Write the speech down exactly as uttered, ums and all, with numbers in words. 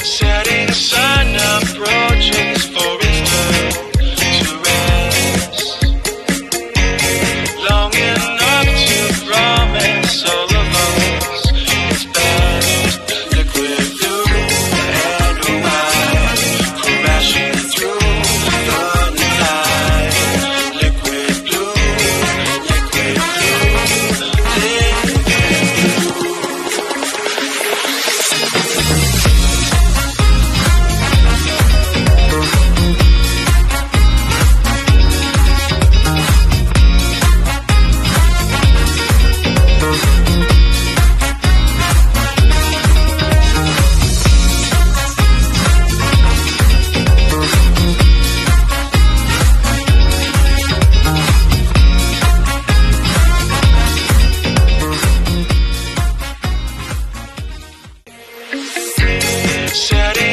Setting a sun approaches for its turn to rest. Long enough to promise all of us its best. Liquid blue and white, crashing through the night. Liquid blue, liquid blue, liquid blue. Setting